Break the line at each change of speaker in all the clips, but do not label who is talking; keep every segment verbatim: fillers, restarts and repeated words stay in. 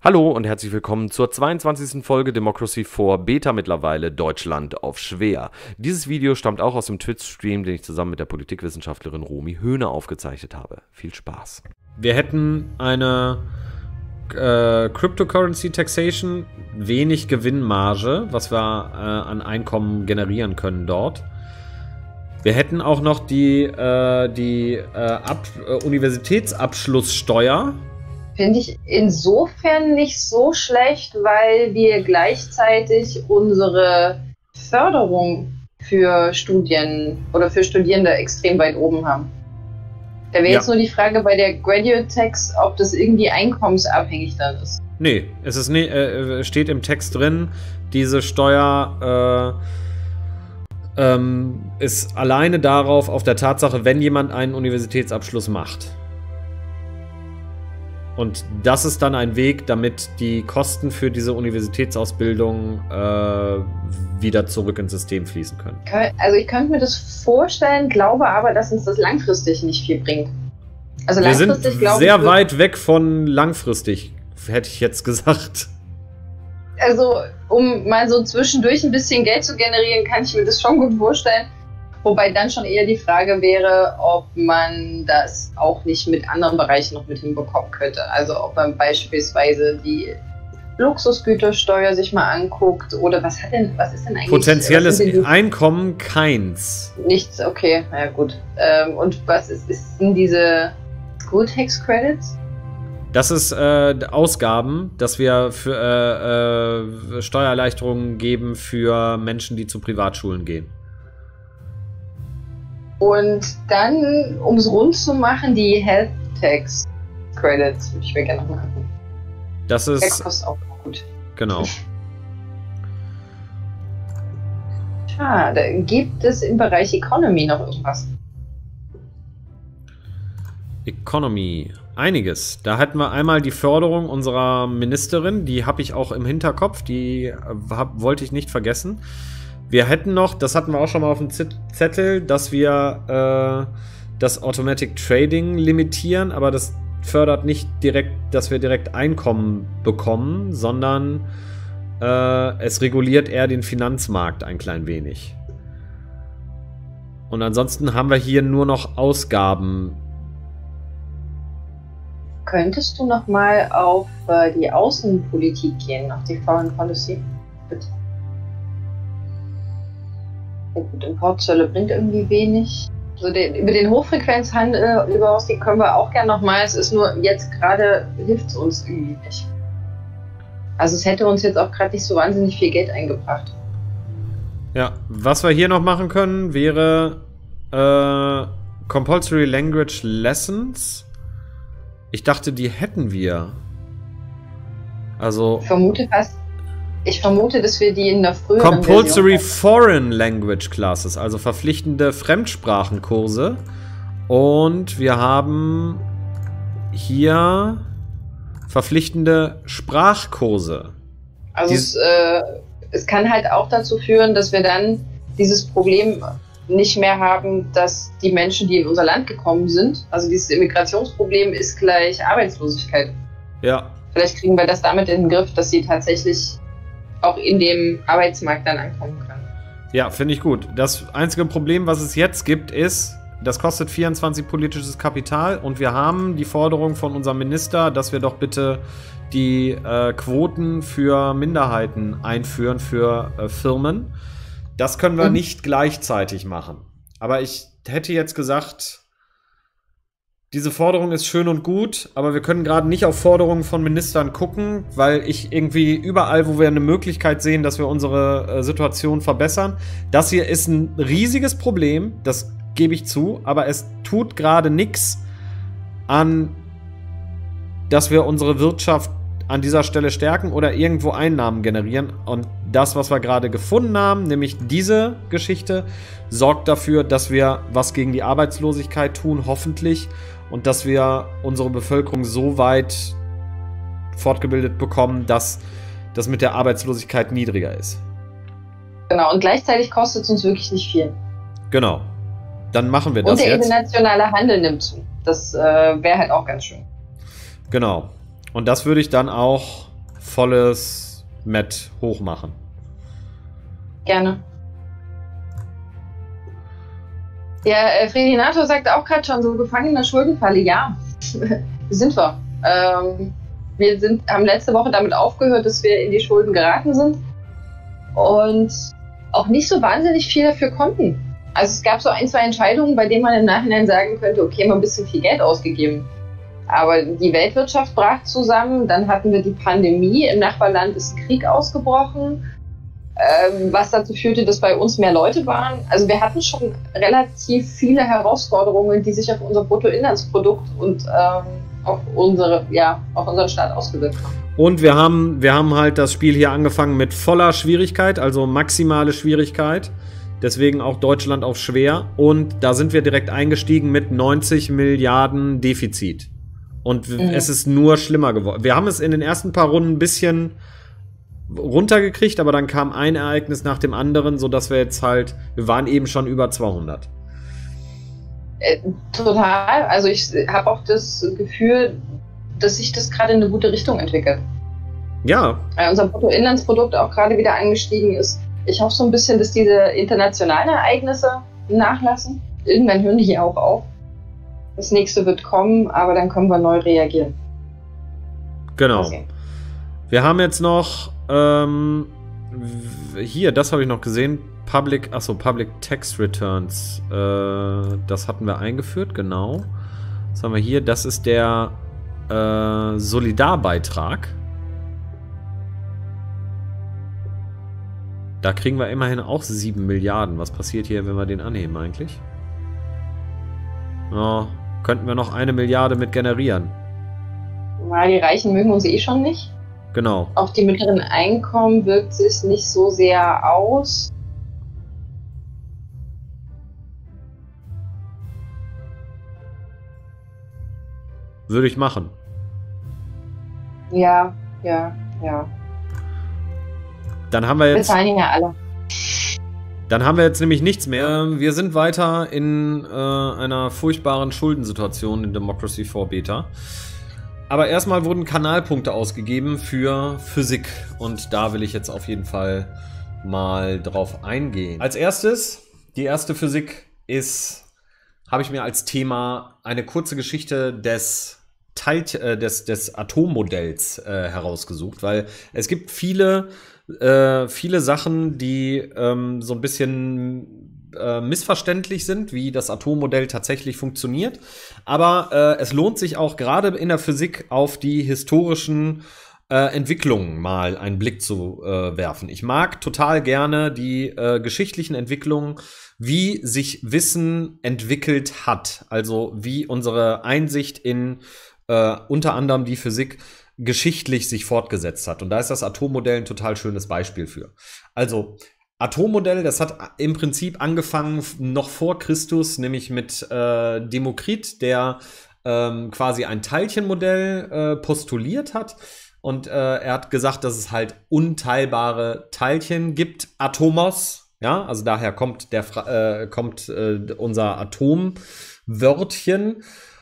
Hallo und herzlich willkommen zur zweiundzwanzigsten Folge Democracy for Beta mittlerweile Deutschland auf schwer. Dieses Video stammt auch aus dem Twitch-Stream, den ich zusammen mit der Politikwissenschaftlerin Romy Höhne aufgezeichnet habe. Viel Spaß. Wir hätten eine äh, Cryptocurrency Taxation, wenig Gewinnmarge, was wir äh, an Einkommen generieren können dort. Wir hätten auch noch die, äh, die äh, Ab äh, Universitätsabschlusssteuer.
Finde ich insofern nicht so schlecht, weil wir gleichzeitig unsere Förderung für Studien oder für Studierende extrem weit oben haben. Da wäre ja. jetzt nur die Frage bei der Graduate Tax, ob das irgendwie einkommensabhängig dann ist.
Nee, es ist nie, äh, steht im Text drin, diese Steuer äh, ähm, ist alleine darauf, auf der Tatsache, wenn jemand einen Universitätsabschluss macht. Und das ist dann ein Weg, damit die Kosten für diese Universitätsausbildung äh, wieder zurück ins System fließen können.
Also ich könnte mir das vorstellen, glaube aber, dass uns das langfristig nicht viel bringt. Also
Wir
langfristig
sind
glaube
sehr
ich,
weit weg von langfristig, hätte ich jetzt gesagt.
Also um mal so zwischendurch ein bisschen Geld zu generieren, kann ich mir das schon gut vorstellen. Wobei dann schon eher die Frage wäre, ob man das auch nicht mit anderen Bereichen noch mit hinbekommen könnte. Also ob man beispielsweise die Luxusgütersteuer sich mal anguckt oder was hat denn, was ist denn eigentlich...
Potenzielles Einkommen keins.
Nichts, okay, na ja, gut. Ähm, und was ist, ist denn diese School Tax Credits?
Das ist äh, Ausgaben, dass wir für äh, äh, Steuererleichterungen geben für Menschen, die zu Privatschulen gehen.
Und dann, um es rund zu machen, die Health Tax Credits, würde ich mir gerne noch mal angucken.
Das ist...
Das kostet auch gut.
Genau.
Schade. Gibt es im Bereich Economy noch irgendwas?
Economy. Einiges. Da hatten wir einmal die Förderung unserer Ministerin, die habe ich auch im Hinterkopf, die hab, wollte ich nicht vergessen. Wir hätten noch, das hatten wir auch schon mal auf dem Zettel, dass wir äh, das Automatic Trading limitieren, aber das fördert nicht direkt, dass wir direkt Einkommen bekommen, sondern äh, es reguliert eher den Finanzmarkt ein klein wenig. Und ansonsten haben wir hier nur noch Ausgaben.
Könntest du noch mal auf äh, die Außenpolitik gehen, auf die Foreign Policy? Bitte. Ja gut, Importzölle bringt irgendwie wenig. Also den, über den Hochfrequenzhandel überaus, die können wir auch gerne nochmal. Es ist nur, jetzt gerade hilft es uns irgendwie nicht. Also es hätte uns jetzt auch gerade nicht so wahnsinnig viel Geld eingebracht.
Ja, was wir hier noch machen können, wäre äh, Compulsory Language Lessons. Ich dachte, die hätten wir. Also...
Ich vermute fast... Ich vermute, dass wir die in der früheren
Compulsory Foreign Language Classes, also verpflichtende Fremdsprachenkurse. Und wir haben hier verpflichtende Sprachkurse.
Also es, äh, es kann halt auch dazu führen, dass wir dann dieses Problem nicht mehr haben, dass die Menschen, die in unser Land gekommen sind, also dieses Immigrationsproblem ist gleich Arbeitslosigkeit.
Ja.
Vielleicht kriegen wir das damit in den Griff, dass sie tatsächlich auch in dem Arbeitsmarkt dann ankommen können.
Ja, finde ich gut. Das einzige Problem, was es jetzt gibt, ist, das kostet vierundzwanzig politisches Kapital und wir haben die Forderung von unserem Minister, dass wir doch bitte die äh, Quoten für Minderheiten einführen für äh, Firmen. Das können wir mhm. nicht gleichzeitig machen. Aber ich hätte jetzt gesagt, diese Forderung ist schön und gut, aber wir können gerade nicht auf Forderungen von Ministern gucken, weil ich irgendwie überall, wo wir eine Möglichkeit sehen, dass wir unsere äh, Situation verbessern. Das hier ist ein riesiges Problem, das gebe ich zu, aber es tut gerade nichts an, dass wir unsere Wirtschaft an dieser Stelle stärken oder irgendwo Einnahmen generieren. Und das, was wir gerade gefunden haben, nämlich diese Geschichte, sorgt dafür, dass wir was gegen die Arbeitslosigkeit tun, hoffentlich. Und dass wir unsere Bevölkerung so weit fortgebildet bekommen, dass das mit der Arbeitslosigkeit niedriger ist.
Genau, und gleichzeitig kostet es uns wirklich nicht viel.
Genau. Dann machen wir das jetzt.
Und der internationale Handel nimmt zu. Das äh, wäre halt auch ganz schön.
Genau. Und das würde ich dann auch volles Met hochmachen.
Gerne. Der äh, Fredinator sagt auch gerade schon, so gefangen in der Schuldenfalle. Ja, sind wir. Ähm, wir sind, haben letzte Woche damit aufgehört, dass wir in die Schulden geraten sind und auch nicht so wahnsinnig viel dafür konnten. Also es gab so ein, zwei Entscheidungen, bei denen man im Nachhinein sagen könnte, okay, mal ein bisschen viel Geld ausgegeben. Aber die Weltwirtschaft brach zusammen, dann hatten wir die Pandemie, im Nachbarland ist ein Krieg ausgebrochen, ähm, was dazu führte, dass bei uns mehr Leute waren. Also wir hatten schon relativ viele Herausforderungen, die sich auf unser Bruttoinlandsprodukt und ähm, auf unsere, ja, auf unseren Staat ausgewirkt haben.
Und wir haben, wir haben halt das Spiel hier angefangen mit voller Schwierigkeit, also maximale Schwierigkeit. Deswegen auch Deutschland auf schwer. Und da sind wir direkt eingestiegen mit neunzig Milliarden Defizit. Und mhm. es ist nur schlimmer geworden. Wir haben es in den ersten paar Runden ein bisschen runtergekriegt, aber dann kam ein Ereignis nach dem anderen, sodass wir jetzt halt, wir waren eben schon über zweihundert.
Äh, total. Also ich habe auch das Gefühl, dass sich das gerade in eine gute Richtung entwickelt.
Ja.
Weil unser Bruttoinlandsprodukt auch gerade wieder angestiegen ist. Ich hoffe so ein bisschen, dass diese internationalen Ereignisse nachlassen. Irgendwann hören die hier auch auf. Das nächste wird kommen, aber dann können wir neu reagieren.
Genau. Okay. Wir haben jetzt noch ähm, hier, das habe ich noch gesehen, Public, achso, Public Tax Returns. Äh, das hatten wir eingeführt, genau. Was haben wir hier? Das ist der äh, Solidarbeitrag. Da kriegen wir immerhin auch sieben Milliarden. Was passiert hier, wenn wir den anheben eigentlich? Oh, könnten wir noch eine Milliarde mit generieren.
Na, die Reichen mögen uns eh schon nicht.
Genau.
Auf die mittleren Einkommen wirkt es nicht so sehr aus.
Würde ich machen.
Ja, ja, ja.
Dann haben wir jetzt.
Wir zahlen ja alle.
Dann haben wir jetzt nämlich nichts mehr. Wir sind weiter in äh, einer furchtbaren Schuldensituation in Democracy for Beta. Aber erstmal wurden Kanalpunkte ausgegeben für Physik. Und da will ich jetzt auf jeden Fall mal drauf eingehen. Als erstes, die erste Physik ist, habe ich mir als Thema eine kurze Geschichte des Teil, äh, des, des Atommodells äh, herausgesucht. Weil es gibt viele... Äh, viele Sachen, die ähm, so ein bisschen äh, missverständlich sind, wie das Atommodell tatsächlich funktioniert. Aber äh, es lohnt sich auch gerade in der Physik auf die historischen äh, Entwicklungen mal einen Blick zu äh, werfen. Ich mag total gerne die äh, geschichtlichen Entwicklungen, wie sich Wissen entwickelt hat. Also wie unsere Einsicht in äh, unter anderem die Physik geschichtlich sich fortgesetzt hat. Und da ist das Atommodell ein total schönes Beispiel für. Also, Atommodell, das hat im Prinzip angefangen noch vor Christus, nämlich mit äh, Demokrit, der ähm, quasi ein Teilchenmodell äh, postuliert hat. Und äh, er hat gesagt, dass es halt unteilbare Teilchen gibt. Atomos, ja, also daher kommt, der, äh, kommt äh, unser Atomwörtchen.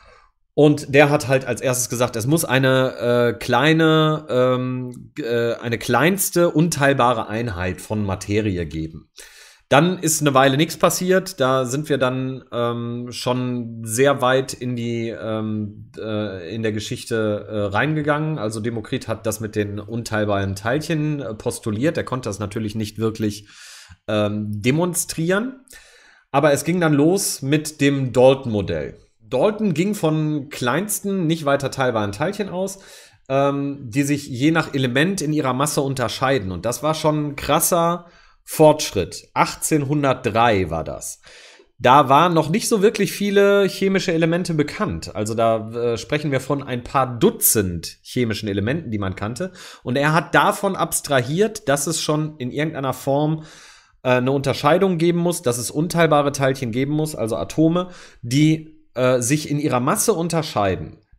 Und der hat halt als erstes gesagt, es muss eine äh, kleine, ähm, äh, eine kleinste unteilbare Einheit von Materie geben. Dann ist eine Weile nichts passiert. Da sind wir dann ähm, schon sehr weit in die ähm, äh, in der Geschichte äh, reingegangen. Also Demokrit hat das mit den unteilbaren Teilchen äh, postuliert. Er konnte das natürlich nicht wirklich ähm, demonstrieren. Aber es ging dann los mit dem Dalton-Modell. Dalton ging von kleinsten, nicht weiter teilbaren Teilchen aus, ähm, die sich je nach Element in ihrer Masse unterscheiden. Und das war schon ein krasser Fortschritt. achtzehnhundertdrei war das. Da waren noch nicht so wirklich viele chemische Elemente bekannt. Also da äh, sprechen wir von ein paar Dutzend chemischen Elementen, die man kannte. Und er hat davon abstrahiert, dass es schon in irgendeiner Form äh, eine Unterscheidung geben muss, dass es unteilbare Teilchen geben muss, also Atome, die sich in ihrer Masse unterscheiden.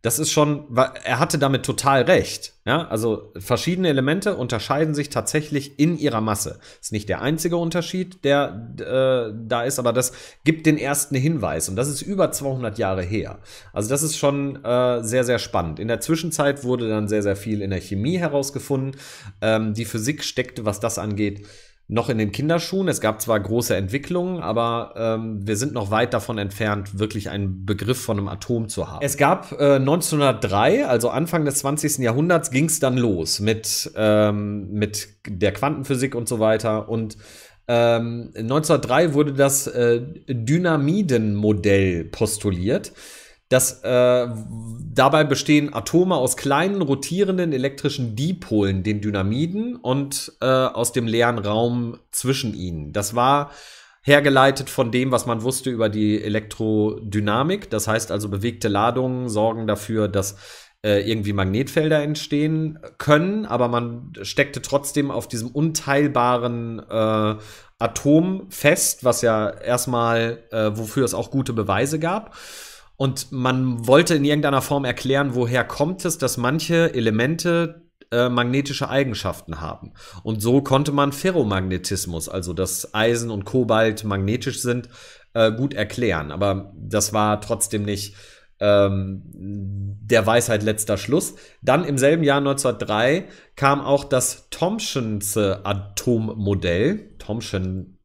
das ist schon, er hatte damit total recht. Ja, also verschiedene Elemente unterscheiden sich tatsächlich in ihrer Masse. Ist nicht der einzige Unterschied, der äh, da ist, aber das gibt den ersten Hinweis. Und das ist über zweihundert Jahre her. Also das ist schon äh, sehr, sehr spannend. In der Zwischenzeit wurde dann sehr, sehr viel in der Chemie herausgefunden. Ähm, die Physik steckte, was das angeht, noch in den Kinderschuhen. Es gab zwar große Entwicklungen, aber ähm, wir sind noch weit davon entfernt, wirklich einen Begriff von einem Atom zu haben. Es gab äh, neunzehnhundertdrei, also Anfang des zwanzigsten Jahrhunderts, ging es dann los mit, ähm, mit der Quantenphysik und so weiter. Und ähm, neunzehnhundertdrei wurde das äh, Dynamiden-Modell postuliert. Das, äh, dabei bestehen Atome aus kleinen, rotierenden elektrischen Dipolen, den Dynamiden, und äh, aus dem leeren Raum zwischen ihnen. Das war hergeleitet von dem, was man wusste über die Elektrodynamik. Das heißt also, bewegte Ladungen sorgen dafür, dass äh, irgendwie Magnetfelder entstehen können, aber man steckte trotzdem auf diesem unteilbaren äh, Atom fest, was ja erstmal, äh, wofür es auch gute Beweise gab. Und man wollte in irgendeiner Form erklären, woher kommt es, dass manche Elemente äh, magnetische Eigenschaften haben. Und so konnte man Ferromagnetismus, also dass Eisen und Kobalt magnetisch sind, äh, gut erklären. Aber das war trotzdem nicht ähm, der Weisheit letzter Schluss. Dann im selben Jahr neunzehnhundertdrei kam auch das Thomsonsche Atommodell. Thomson,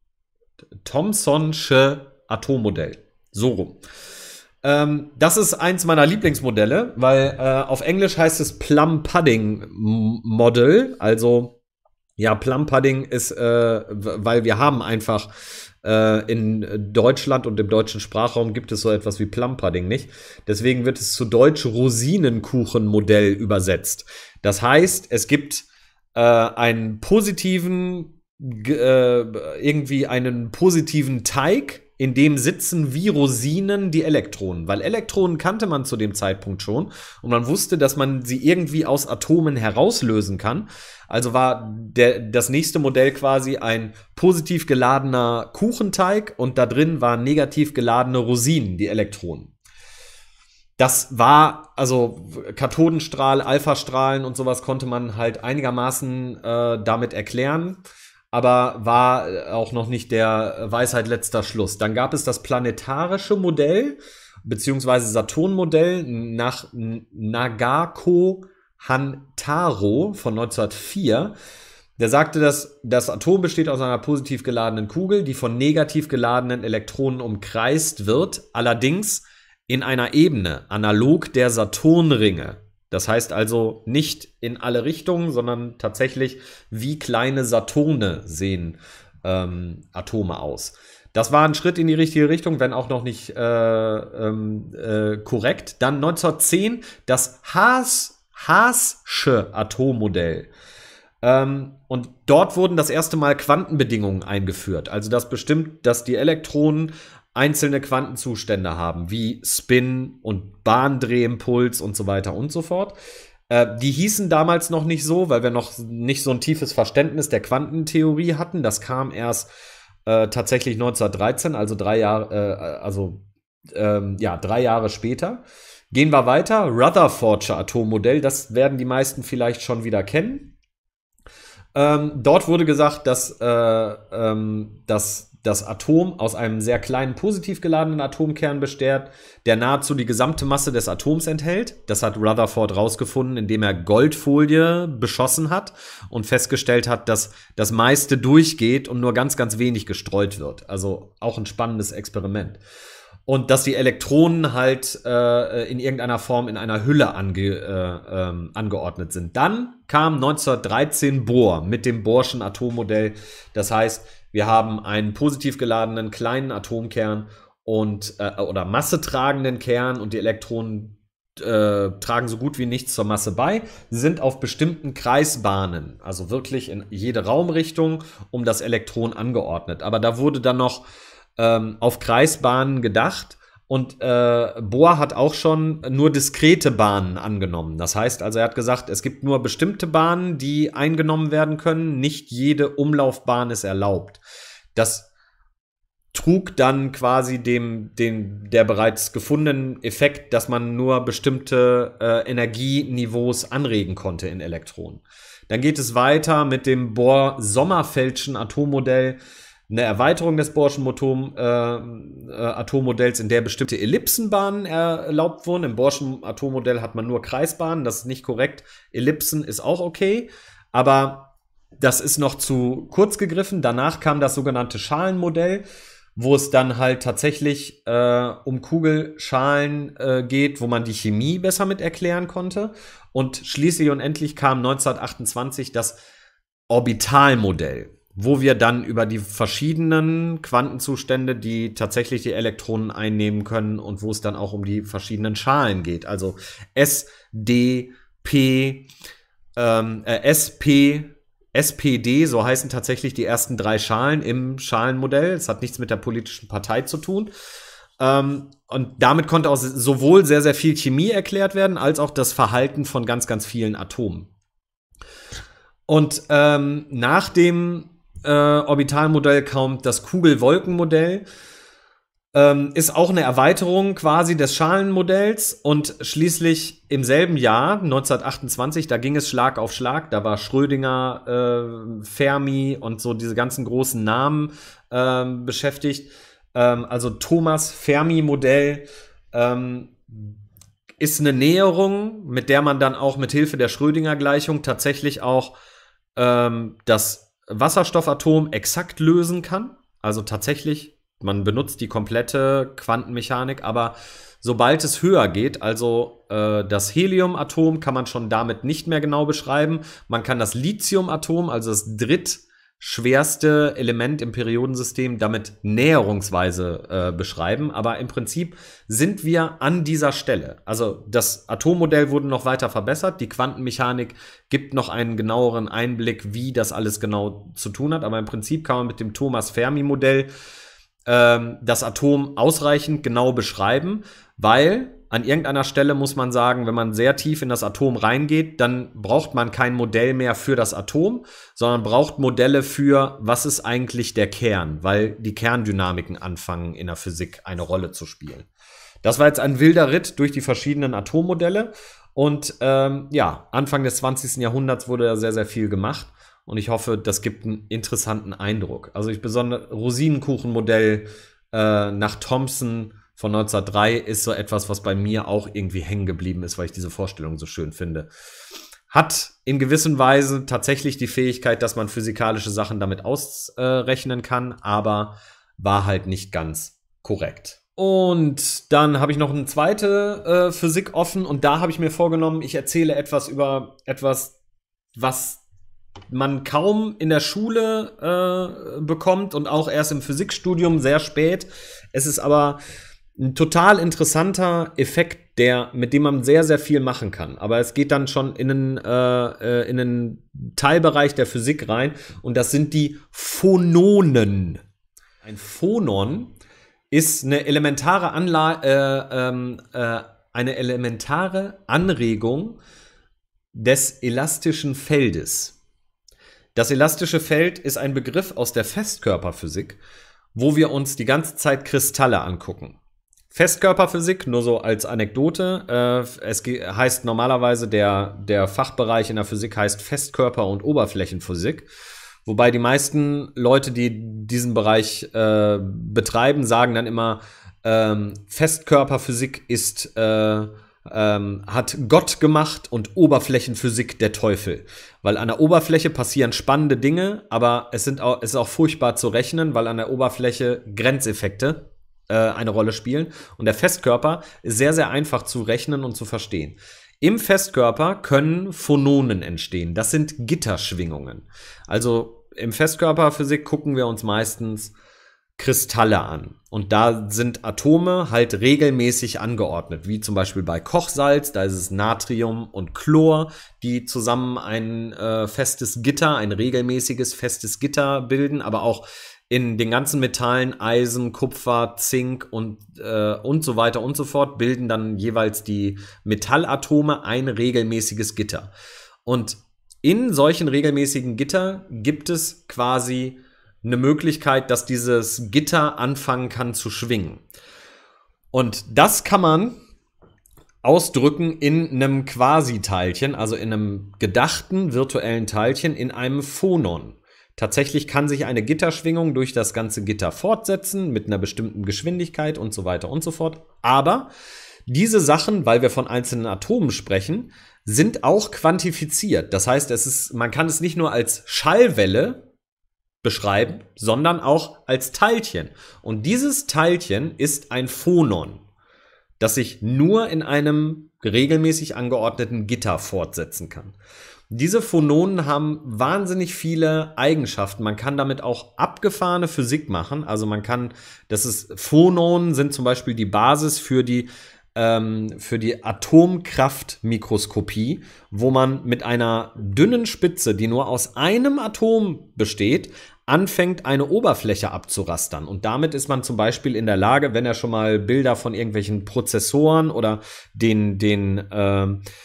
Thomsonsche Atommodell. So rum. Ähm, das ist eins meiner Lieblingsmodelle, weil äh, auf Englisch heißt es Plum-Pudding-Model. Also, ja, Plum-Pudding ist, äh, weil wir haben einfach äh, in Deutschland und im deutschen Sprachraum gibt es so etwas wie Plum-Pudding nicht. Deswegen wird es zu Deutsch Rosinenkuchen-Modell übersetzt. Das heißt, es gibt äh, einen positiven, äh, irgendwie einen positiven Teig, in dem sitzen wie Rosinen die Elektronen. Weil Elektronen kannte man zu dem Zeitpunkt schon und man wusste, dass man sie irgendwie aus Atomen herauslösen kann. Also war der, das nächste Modell quasi ein positiv geladener Kuchenteig und da drin waren negativ geladene Rosinen, die Elektronen. Das war, also Kathodenstrahl, Alphastrahlen und sowas konnte man halt einigermaßen äh, damit erklären. Aber war auch noch nicht der Weisheit letzter Schluss. Dann gab es das planetarische Modell, beziehungsweise Saturn-Modell nach Nagako Hantaro von neunzehnhundertvier. Der sagte, dass das Atom besteht aus einer positiv geladenen Kugel, die von negativ geladenen Elektronen umkreist wird, allerdings in einer Ebene, analog der Saturnringe. Das heißt also nicht in alle Richtungen, sondern tatsächlich wie kleine Saturne sehen ähm, Atome aus. Das war ein Schritt in die richtige Richtung, wenn auch noch nicht äh, äh, korrekt. Dann neunzehnhundertzehn das Haas, Haas'sche Atommodell. Ähm, und dort wurden das erste Mal Quantenbedingungen eingeführt. Also das bestimmt, dass die Elektronen einzelne Quantenzustände haben, wie Spin und Bahndrehimpuls und so weiter und so fort. Äh, die hießen damals noch nicht so, weil wir noch nicht so ein tiefes Verständnis der Quantentheorie hatten. Das kam erst äh, tatsächlich neunzehnhundertdreizehn, also drei Jahre, äh, also ähm, ja, drei Jahre später. Gehen wir weiter. Rutherfordsche Atommodell, das werden die meisten vielleicht schon wieder kennen. Ähm, dort wurde gesagt, dass, äh, ähm, dass das Atom aus einem sehr kleinen positiv geladenen Atomkern besteht, der nahezu die gesamte Masse des Atoms enthält. Das hat Rutherford rausgefunden, indem er Goldfolie beschossen hat und festgestellt hat, dass das meiste durchgeht und nur ganz, ganz wenig gestreut wird. Also auch ein spannendes Experiment. Und dass die Elektronen halt äh, in irgendeiner Form in einer Hülle ange, äh, ähm, angeordnet sind. Dann kam neunzehnhundertdreizehn Bohr mit dem Bohrschen Atommodell. Das heißt, wir haben einen positiv geladenen kleinen Atomkern und äh, oder massetragenden Kern und die Elektronen äh, tragen so gut wie nichts zur Masse bei. Sie sind auf bestimmten Kreisbahnen, also wirklich in jede Raumrichtung, um das Elektron angeordnet. Aber da wurde dann noch ähm, auf Kreisbahnen gedacht. Und äh, Bohr hat auch schon nur diskrete Bahnen angenommen. Das heißt also, er hat gesagt, es gibt nur bestimmte Bahnen, die eingenommen werden können. Nicht jede Umlaufbahn ist erlaubt. Das trug dann quasi dem, dem der bereits gefundenen Effekt, dass man nur bestimmte äh, Energieniveaus anregen konnte in Elektronen. Dann geht es weiter mit dem Bohr-Sommerfeld'schen Atommodell, eine Erweiterung des Bohrschen Atom, äh, äh, Atommodells, in der bestimmte Ellipsenbahnen erlaubt wurden. Im Bohrschen Atommodell hat man nur Kreisbahnen, das ist nicht korrekt. Ellipsen ist auch okay, aber das ist noch zu kurz gegriffen. Danach kam das sogenannte Schalenmodell, wo es dann halt tatsächlich äh, um Kugelschalen äh, geht, wo man die Chemie besser mit erklären konnte. Und schließlich und endlich kam neunzehnhundertachtundzwanzig das Orbitalmodell, wo wir dann über die verschiedenen Quantenzustände, die tatsächlich die Elektronen einnehmen können und wo es dann auch um die verschiedenen Schalen geht. Also S, D, P, ähm, äh, S P, S P D, so heißen tatsächlich die ersten drei Schalen im Schalenmodell. Es hat nichts mit der politischen Partei zu tun. Ähm, und damit konnte auch sowohl sehr, sehr viel Chemie erklärt werden, als auch das Verhalten von ganz, ganz vielen Atomen. Und ähm, nach dem äh, Orbitalmodell kommt das Kugelwolkenmodell. Ähm, ist auch eine Erweiterung quasi des Schalenmodells. Und schließlich im selben Jahr, neunzehnhundertachtundzwanzig, da ging es Schlag auf Schlag. Da war Schrödinger, äh, Fermi und so diese ganzen großen Namen äh, beschäftigt. Ähm, also Thomas-Fermi-Modell ähm, ist eine Näherung, mit der man dann auch mit Hilfe der Schrödinger-Gleichung tatsächlich auch ähm, das Wasserstoffatom exakt lösen kann. Also tatsächlich, man benutzt die komplette Quantenmechanik, aber sobald es höher geht, also äh, das Heliumatom kann man schon damit nicht mehr genau beschreiben. Man kann das Lithiumatom, also das drittschwerste Element im Periodensystem, damit näherungsweise äh, beschreiben. Aber im Prinzip sind wir an dieser Stelle. Also das Atommodell wurde noch weiter verbessert. Die Quantenmechanik gibt noch einen genaueren Einblick, wie das alles genau zu tun hat. Aber im Prinzip kann man mit dem Thomas-Fermi-Modell ähm, das Atom ausreichend genau beschreiben, weil an irgendeiner Stelle muss man sagen, wenn man sehr tief in das Atom reingeht, dann braucht man kein Modell mehr für das Atom, sondern braucht Modelle für, was ist eigentlich der Kern, weil die Kerndynamiken anfangen in der Physik eine Rolle zu spielen. Das war jetzt ein wilder Ritt durch die verschiedenen Atommodelle und ähm, ja, Anfang des zwanzigsten Jahrhunderts wurde da sehr, sehr viel gemacht und ich hoffe, das gibt einen interessanten Eindruck. Also ich besonders Rosinenkuchenmodell äh, nach Thomson von neunzehnhundertdrei ist so etwas, was bei mir auch irgendwie hängen geblieben ist, weil ich diese Vorstellung so schön finde. Hat in gewisser Weise tatsächlich die Fähigkeit, dass man physikalische Sachen damit ausrechnen kann, aber war halt nicht ganz korrekt. Und dann habe ich noch eine zweite äh, Physik offen und da habe ich mir vorgenommen, ich erzähle etwas über etwas, was man kaum in der Schule äh, bekommt und auch erst im Physikstudium sehr spät. Es ist aber ein total interessanter Effekt, der, mit dem man sehr, sehr viel machen kann. Aber es geht dann schon in einen, äh, in einen Teilbereich der Physik rein und das sind die Phononen. Ein Phonon ist eine elementare, Anla äh, ähm, äh, eine elementare Anregung des elastischen Feldes. Das elastische Feld ist ein Begriff aus der Festkörperphysik, wo wir uns die ganze Zeit Kristalle angucken. Festkörperphysik, nur so als Anekdote, äh, es heißt normalerweise, der, der Fachbereich in der Physik heißt Festkörper- und Oberflächenphysik, wobei die meisten Leute, die diesen Bereich äh, betreiben, sagen dann immer, ähm, Festkörperphysik ist, äh, ähm, hat Gott gemacht und Oberflächenphysik der Teufel. Weil an der Oberfläche passieren spannende Dinge, aber es, sind auch, es ist auch furchtbar zu rechnen, weil an der Oberfläche Grenzeffekte eine Rolle spielen. Und der Festkörper ist sehr, sehr einfach zu rechnen und zu verstehen. Im Festkörper können Phononen entstehen. Das sind Gitterschwingungen. Also im Festkörperphysik gucken wir uns meistens Kristalle an. Und da sind Atome halt regelmäßig angeordnet, wie zum Beispiel bei Kochsalz, da ist es Natrium und Chlor, die zusammen ein äh, festes Gitter, ein regelmäßiges festes Gitter bilden, aber auch in den ganzen Metallen, Eisen, Kupfer, Zink und, äh, und so weiter und so fort, bilden dann jeweils die Metallatome ein regelmäßiges Gitter. Und in solchen regelmäßigen Gitter gibt es quasi eine Möglichkeit, dass dieses Gitter anfangen kann zu schwingen. Und das kann man ausdrücken in einem Quasi-Teilchen, also in einem gedachten virtuellen Teilchen, in einem Phonon. Tatsächlich kann sich eine Gitterschwingung durch das ganze Gitter fortsetzen mit einer bestimmten Geschwindigkeit und so weiter und so fort. Aber diese Sachen, weil wir von einzelnen Atomen sprechen, sind auch quantifiziert. Das heißt, es ist, man kann es nicht nur als Schallwelle beschreiben, sondern auch als Teilchen. Und dieses Teilchen ist ein Phonon, das sich nur in einem regelmäßig angeordneten Gitter fortsetzen kann. Diese Phononen haben wahnsinnig viele Eigenschaften. Man kann damit auch abgefahrene Physik machen. Also man kann, das ist, Phononen sind zum Beispiel die Basis für die, ähm, für die Atomkraftmikroskopie, wo man mit einer dünnen Spitze, die nur aus einem Atom besteht, anfängt, eine Oberfläche abzurastern. Und damit ist man zum Beispiel in der Lage, wenn er schon mal Bilder von irgendwelchen Prozessoren oder den, den, äh,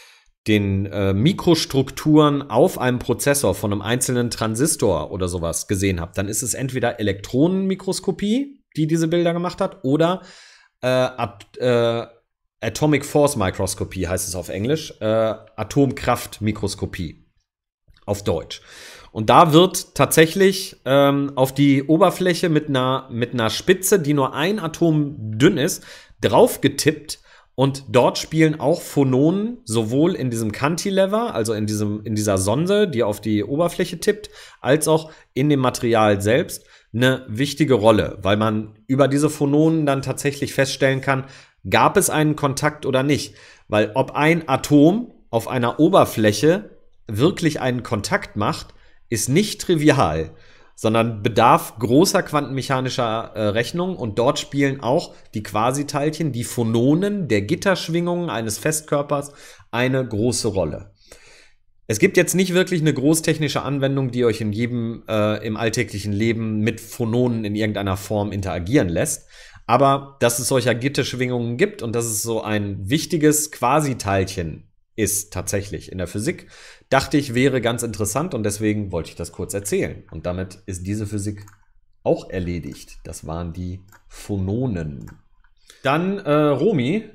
den äh, Mikrostrukturen auf einem Prozessor von einem einzelnen Transistor oder sowas gesehen habt, dann ist es entweder Elektronenmikroskopie, die diese Bilder gemacht hat, oder äh, At äh, Atomic Force Microscopy heißt es auf Englisch, äh, Atomkraftmikroskopie auf Deutsch. Und da wird tatsächlich ähm, auf die Oberfläche mit einer, mit einer Spitze, die nur ein Atom dünn ist, drauf getippt. Und dort spielen auch Phononen sowohl in diesem Cantilever, also in, diesem, in dieser Sonde, die auf die Oberfläche tippt, als auch in dem Material selbst eine wichtige Rolle, weil man über diese Phononen dann tatsächlich feststellen kann, gab es einen Kontakt oder nicht. Weil ob ein Atom auf einer Oberfläche wirklich einen Kontakt macht, ist nicht trivial, sondern bedarf großer quantenmechanischer äh, Rechnung, und dort spielen auch die Quasiteilchen, die Phononen der Gitterschwingungen eines Festkörpers, eine große Rolle. Es gibt jetzt nicht wirklich eine großtechnische Anwendung, die euch in jedem äh, im alltäglichen Leben mit Phononen in irgendeiner Form interagieren lässt, aber dass es solcher Gitterschwingungen gibt und dass es so ein wichtiges Quasiteilchen ist tatsächlich in der Physik, dachte ich, wäre ganz interessant, und deswegen wollte ich das kurz erzählen. Und damit ist diese Physik auch erledigt. Das waren die Phononen. Dann, äh, Romy,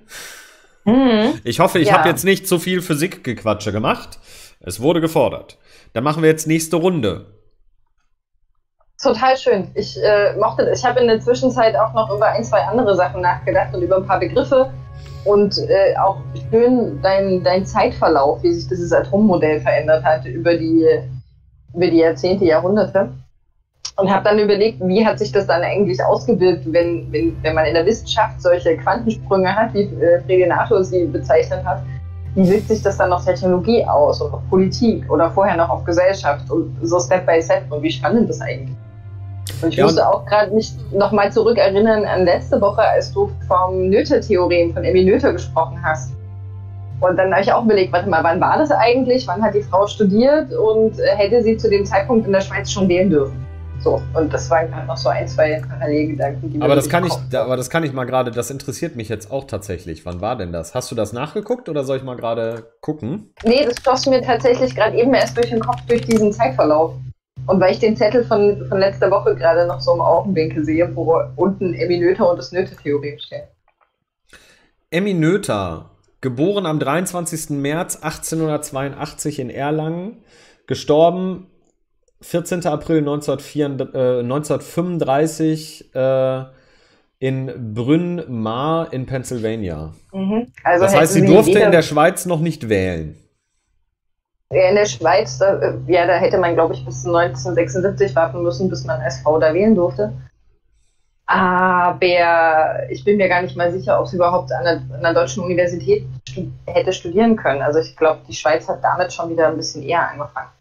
mhm. ich hoffe, ich ja. habe jetzt nicht zu viel Physikgequatsche gemacht. Es wurde gefordert. Dann machen wir jetzt nächste Runde.
Total schön. Ich äh, mochte das. Ich habe in der Zwischenzeit auch noch über ein, zwei andere Sachen nachgedacht und über ein paar Begriffe. Und äh, auch schön dein, dein Zeitverlauf, wie sich dieses Atommodell verändert hat über die, über die Jahrzehnte, Jahrhunderte. Und habe dann überlegt, wie hat sich das dann eigentlich ausgewirkt, wenn, wenn, wenn man in der Wissenschaft solche Quantensprünge hat, wie äh, Fregenato sie bezeichnet hat. Wie wirkt sich das dann auf Technologie aus und auf Politik oder vorher noch auf Gesellschaft und so Step by Step, und wie spannend das eigentlich ist. Und ich ja, musste auch gerade mich nochmal zurückerinnern an letzte Woche, als du vom Noether-Theorem von Emmy Noether gesprochen hast. Und dann habe ich auch überlegt, warte mal, wann war das eigentlich? Wann hat die Frau studiert und äh, hätte sie zu dem Zeitpunkt in der Schweiz schon wählen dürfen? So, und das waren gerade noch so ein, zwei Parallelgedanken, die
aber das kann ich, da, aber das kann ich mal gerade, das interessiert mich jetzt auch tatsächlich. Wann war denn das? Hast du das nachgeguckt oder soll ich mal gerade gucken?
Nee, das schoss mir tatsächlich gerade eben erst durch den Kopf, durch diesen Zeitverlauf. Und weil ich den Zettel von, von letzter Woche gerade noch so im Augenwinkel sehe, wo unten Emmy Noether und das Noether-Theorem steht.
Emmy Noether, geboren am dreiundzwanzigsten März achtzehnhundertzweiundachtzig in Erlangen, gestorben vierzehnten April neunzehnhundertfünfunddreißig äh, in Bryn Mawr in Pennsylvania. Mhm. Also das heißt, sie durfte in der Schweiz noch nicht wählen.
In der Schweiz, da, ja, da hätte man, glaube ich, bis neunzehnhundertsechsundsiebzig warten müssen, bis man als Frau da wählen durfte. Aber ich bin mir gar nicht mal sicher, ob sie überhaupt an einer, an einer deutschen Universität stu- hätte studieren können. Also ich glaube, die Schweiz hat damit schon wieder ein bisschen eher angefangen.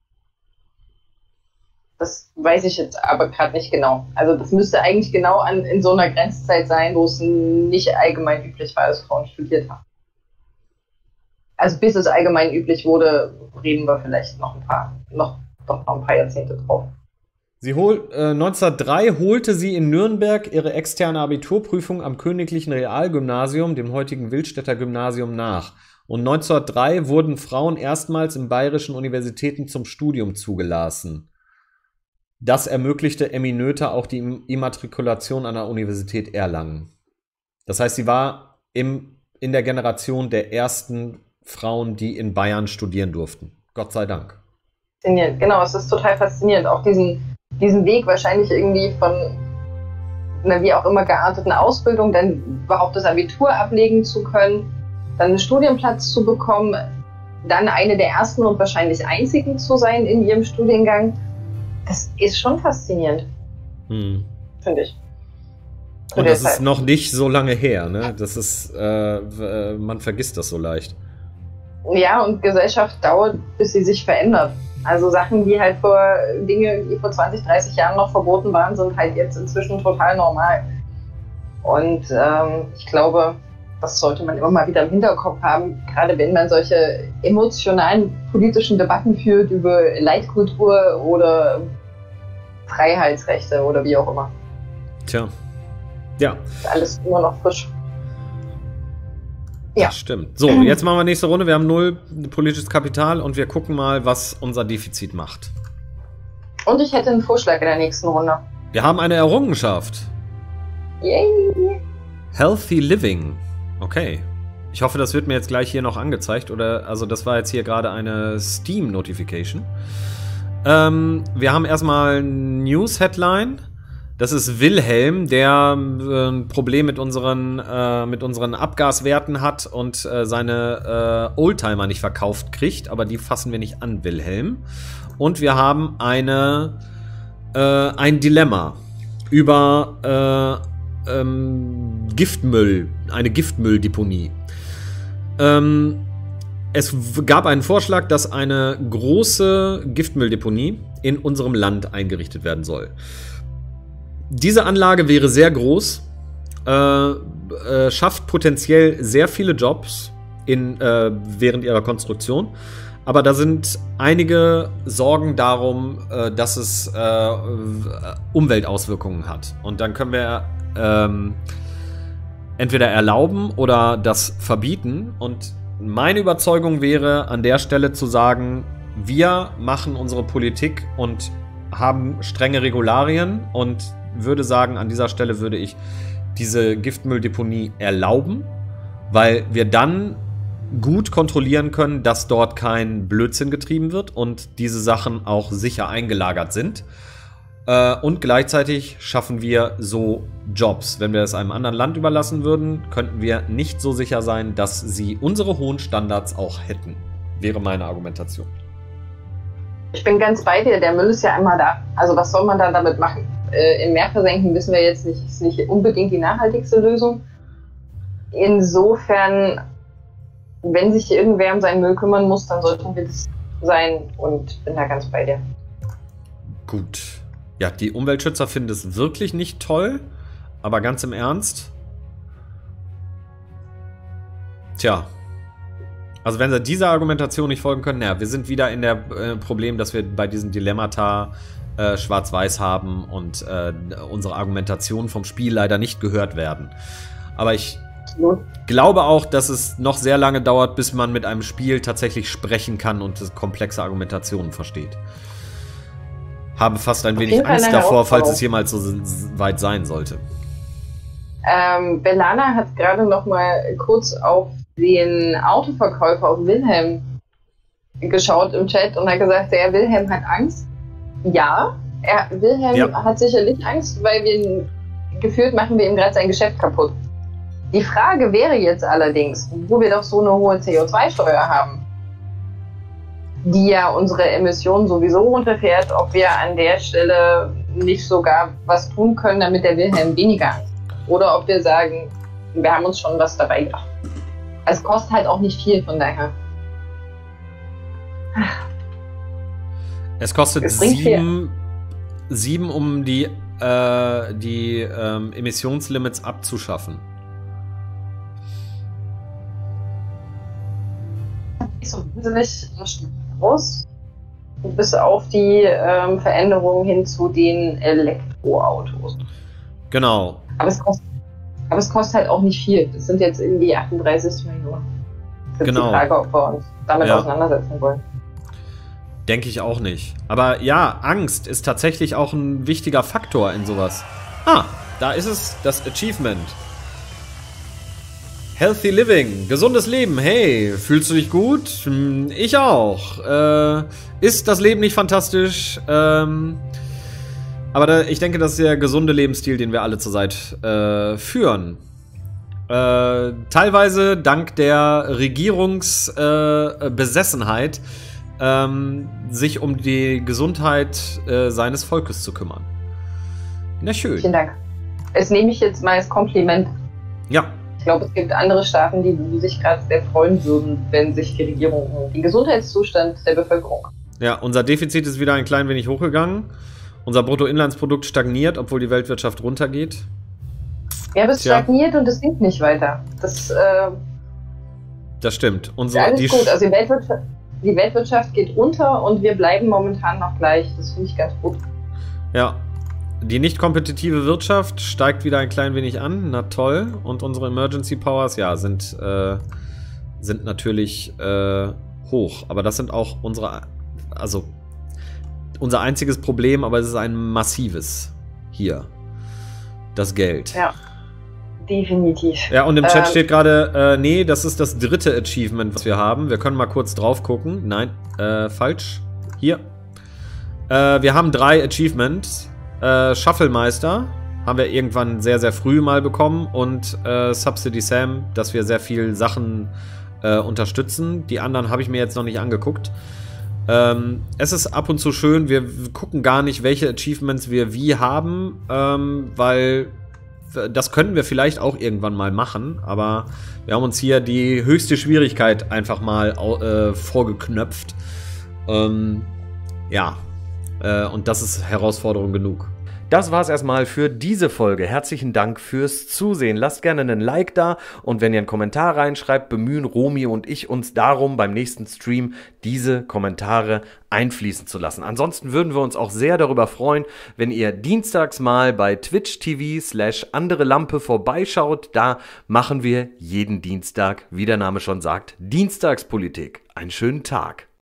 Das weiß ich jetzt aber gerade nicht genau. Also das müsste eigentlich genau an, in so einer Grenzzeit sein, wo es nicht allgemein üblich war, dass Frauen studiert haben. Also bis es allgemein üblich wurde, reden wir vielleicht noch ein paar, noch, doch noch ein paar Jahrzehnte drauf.
Sie hol, äh, neunzehnhundertdrei holte sie in Nürnberg ihre externe Abiturprüfung am Königlichen Realgymnasium, dem heutigen Willstätter Gymnasium, nach. Und neunzehnhundertdrei wurden Frauen erstmals in bayerischen Universitäten zum Studium zugelassen. Das ermöglichte Emmy Noether auch die Immatrikulation an der Universität Erlangen. Das heißt, sie war im, in der Generation der ersten Frauen, die in Bayern studieren durften. Gott sei Dank.
Faszinierend, genau, es ist total faszinierend. Auch diesen, diesen Weg wahrscheinlich irgendwie von einer wie auch immer gearteten Ausbildung, dann überhaupt das Abitur ablegen zu können, dann einen Studienplatz zu bekommen, dann eine der ersten und wahrscheinlich einzigen zu sein in ihrem Studiengang. Das ist schon faszinierend, hm. finde ich.
Und das ist noch nicht so lange her, ne? Das ist, äh, man vergisst das so leicht.
Ja, und Gesellschaft dauert, bis sie sich verändert. Also Sachen, die halt vor, Dinge, die vor zwanzig, dreißig Jahren noch verboten waren, sind halt jetzt inzwischen total normal. Und ähm, ich glaube, das sollte man immer mal wieder im Hinterkopf haben, gerade wenn man solche emotionalen politischen Debatten führt über Leitkultur oder Freiheitsrechte oder wie auch immer.
Tja, ja.
Ist alles immer noch frisch.
Ja. Das stimmt. So, jetzt machen wir nächste Runde. Wir haben null politisches Kapital und wir gucken mal, was unser Defizit macht.
Und ich hätte einen Vorschlag in der nächsten Runde.
Wir haben eine Errungenschaft.
Yay!
Healthy Living. Okay. Ich hoffe, das wird mir jetzt gleich hier noch angezeigt. Oder, also das war jetzt hier gerade eine Steam-Notification. Ähm, wir haben erstmal News-Headline. Das ist Wilhelm, der äh, ein Problem mit unseren, äh, mit unseren Abgaswerten hat und äh, seine äh, Oldtimer nicht verkauft kriegt. Aber die fassen wir nicht an, Wilhelm. Und wir haben eine, äh, ein Dilemma über äh, ähm, Giftmüll, eine Giftmülldeponie. Ähm, es gab einen Vorschlag, dass eine große Giftmülldeponie in unserem Land eingerichtet werden soll. Diese Anlage wäre sehr groß, äh, äh, schafft potenziell sehr viele Jobs in, äh, während ihrer Konstruktion. Aber da sind einige Sorgen darum, äh, dass es äh, Umweltauswirkungen hat. Und dann können wir ähm, entweder erlauben oder das verbieten. Und meine Überzeugung wäre, an der Stelle zu sagen, wir machen unsere Politik und haben strenge Regularien und würde sagen, an dieser Stelle würde ich diese Giftmülldeponie erlauben, weil wir dann gut kontrollieren können, dass dort kein Blödsinn getrieben wird und diese Sachen auch sicher eingelagert sind. Äh, und gleichzeitig schaffen wir so Jobs. Wenn wir es einem anderen Land überlassen würden, könnten wir nicht so sicher sein, dass sie unsere hohen Standards auch hätten. Wäre meine Argumentation.
Ich bin ganz bei dir, der Müll ist ja einmal da. Also was soll man da damit machen? Äh, Im Meer versenken wissen wir jetzt nicht, ist nicht unbedingt die nachhaltigste Lösung. Insofern, wenn sich irgendwer um seinen Müll kümmern muss, dann sollten wir das sein und bin da ganz bei dir.
Gut. Ja, die Umweltschützer finden es wirklich nicht toll, aber ganz im Ernst. Tja. Also wenn sie dieser Argumentation nicht folgen können, ja, wir sind wieder in der äh, Problem, dass wir bei diesen Dilemmata äh, schwarz-weiß haben und äh, unsere Argumentationen vom Spiel leider nicht gehört werden. Aber ich ja. glaube auch, dass es noch sehr lange dauert, bis man mit einem Spiel tatsächlich sprechen kann und komplexe Argumentationen versteht. Habe fast ein wenig Angst davor, falls es jemals so weit sein sollte.
Ähm, Belana hat gerade noch mal kurz auf den Autoverkäufer auf Wilhelm geschaut im Chat und hat gesagt, der Wilhelm hat Angst. Ja, er, Wilhelm ja. hat sicherlich Angst, weil wir gefühlt machen wir ihm gerade sein Geschäft kaputt. Die Frage wäre jetzt allerdings, wo wir doch so eine hohe C O zwei Steuer haben, die ja unsere Emissionen sowieso runterfährt, ob wir an der Stelle nicht sogar was tun können, damit der Wilhelm weniger Angst hat. Oder ob wir sagen, wir haben uns schon was dabei gedacht. Es kostet halt auch nicht viel, von daher.
Es kostet es sieben, sieben, um die, äh, die ähm, Emissionslimits abzuschaffen.
Nicht so wahnsinnig aus, bis auf die ähm, Veränderungen hin zu den Elektroautos.
Genau.
Aber es kostet Aber es kostet halt auch nicht viel. Das sind jetzt irgendwie achtunddreißig Millionen. Das ist
genau.
die Frage, ob wir uns damit
ja.
auseinandersetzen wollen.
Denke ich auch nicht. Aber ja, Angst ist tatsächlich auch ein wichtiger Faktor in sowas. Ah, da ist es, das Achievement. Healthy Living, gesundes Leben. Hey, fühlst du dich gut? Hm, ich auch. Äh, ist das Leben nicht fantastisch? Ähm, aber da, ich denke, das ist der gesunde Lebensstil, den wir alle zurzeit äh, führen. Äh, teilweise dank der Regierungsbesessenheit, äh, ähm, sich um die Gesundheit äh, seines Volkes zu kümmern. Na schön.
Vielen Dank. Das nehme ich jetzt mal als Kompliment.
Ja.
Ich glaube, es gibt andere Staaten, die sich gerade sehr freuen würden, wenn sich die Regierung um den Gesundheitszustand der Bevölkerung.
Ja, unser Defizit ist wieder ein klein wenig hochgegangen. Unser Bruttoinlandsprodukt stagniert, obwohl die Weltwirtschaft runtergeht.
Ja, aber es stagniert und es sinkt nicht weiter. Das, äh,
das stimmt. Unsere,
alles
die
gut. Also die Weltwirtschaft, die Weltwirtschaft geht runter und wir bleiben momentan noch gleich. Das finde ich ganz gut.
Ja. Die nicht kompetitive Wirtschaft steigt wieder ein klein wenig an. Na toll. Und unsere Emergency Powers, ja, sind, äh, sind natürlich äh, hoch. Aber das sind auch unsere, also unser einziges Problem, aber es ist ein massives hier. Das Geld.
Ja. Definitiv.
Ja, und im Chat
ähm,
steht gerade, äh, nee, das ist das dritte Achievement, was wir haben. Wir können mal kurz drauf gucken. Nein, äh, falsch. Hier. Äh, wir haben drei Achievements. Äh, Shufflemeister haben wir irgendwann sehr, sehr früh mal bekommen. Und äh, Subsidy Sam, dass wir sehr viel Sachen äh, unterstützen. Die anderen habe ich mir jetzt noch nicht angeguckt. Ähm, es ist ab und zu schön, wir gucken gar nicht, welche Achievements wir wie haben, ähm, weil das können wir vielleicht auch irgendwann mal machen, aber wir haben uns hier die höchste Schwierigkeit einfach mal äh, vorgeknöpft. Ähm, ja, äh, und das ist Herausforderung genug. Das war's erstmal für diese Folge. Herzlichen Dank fürs Zusehen. Lasst gerne einen Like da und wenn ihr einen Kommentar reinschreibt, bemühen Romy und ich uns darum, beim nächsten Stream diese Kommentare einfließen zu lassen. Ansonsten würden wir uns auch sehr darüber freuen, wenn ihr dienstags mal bei Twitch T V slash andere Lampe vorbeischaut. Da machen wir jeden Dienstag, wie der Name schon sagt, Dienstagspolitik. Einen schönen Tag.